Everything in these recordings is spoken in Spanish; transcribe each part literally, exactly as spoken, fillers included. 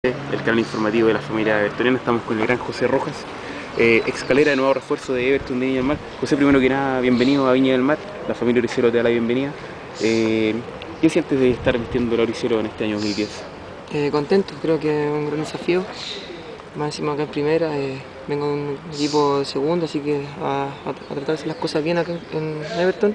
El canal informativo de la familia evertoniana. Estamos con el gran José Rojas, eh, ex Calera, de nuevo refuerzo de Everton de Viña del Mar. José, primero que nada, bienvenido a Viña del Mar. La familia Oricero te da la bienvenida. Eh, ¿Qué sientes de estar vistiendo el Oricero en este año dos mil diez? Eh, contento, creo que es un gran desafío. Más encima acá en primera, eh, vengo de un equipo de segunda, así que a, a, a tratar de hacer las cosas bien acá en Everton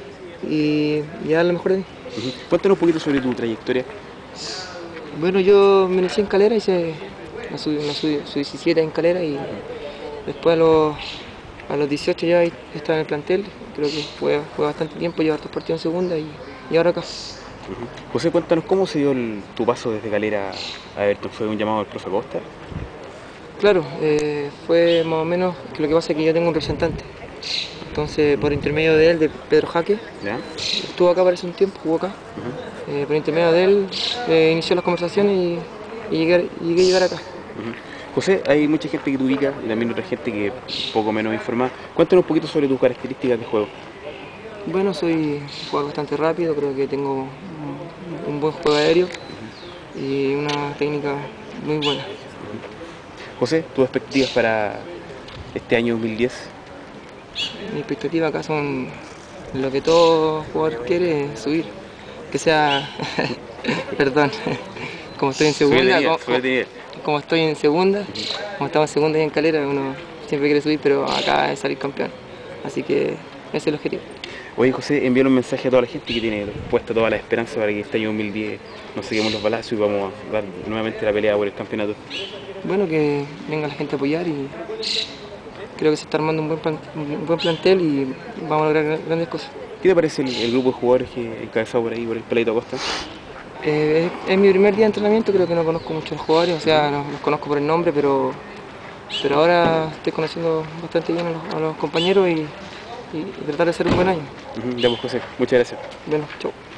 y, y dar lo mejor de mí. Uh-huh. Cuéntanos un poquito sobre tu trayectoria. Bueno, yo me inicié en Calera, hice la sub diecisiete en Calera y después a los, a los dieciocho ya estaba en el plantel. Creo que fue, fue bastante tiempo, llevar dos partidos en segunda y, y ahora acá. Uh-huh. José, cuéntanos cómo se dio el, tu paso desde Calera a Everton. ¿Fue un llamado del profe Costa? Claro, eh, fue más o menos que lo que pasa es que yo tengo un representante. Entonces, por intermedio de él, de Pedro Jaque, ¿Ya? estuvo acá para hace un tiempo, jugó acá. Uh-huh. eh, por intermedio de él, eh, inició las conversaciones y, y, llegué, y llegué a llegar acá. Uh-huh. José, hay mucha gente que te ubica y también otra gente que un poco menos informada. Cuéntanos un poquito sobre tus características de juego. Bueno, soy juego bastante rápido, creo que tengo un, un buen juego aéreo y una técnica muy buena. Uh-huh. José, tus expectativas para este año dos mil diez. Mis expectativas acá son lo que todo jugador quiere, subir, que sea, perdón, como estoy en segunda, como, como, como estoy en segunda, como estamos en segunda y en Calera, uno siempre quiere subir, pero acá es salir campeón, así que ese es el objetivo. Oye, José, envíale un mensaje a toda la gente que tiene puesta toda la esperanza para que este año dos mil diez nos saquemos los balazos y vamos a dar nuevamente la pelea por el campeonato. Bueno, que venga la gente a apoyar y creo que se está armando un buen, plan, un buen plantel y vamos a lograr grandes cosas. ¿Qué te parece el, el grupo de jugadores que encabezado por ahí, por el Peladito Acosta? Eh, es, es mi primer día de entrenamiento, creo que no conozco muchos jugadores, o sea, no, los conozco por el nombre, pero, pero ahora estoy conociendo bastante bien a los, a los compañeros y, y tratar de hacer un buen año. Uh-huh. Ya pues, José, muchas gracias. Bueno, chau.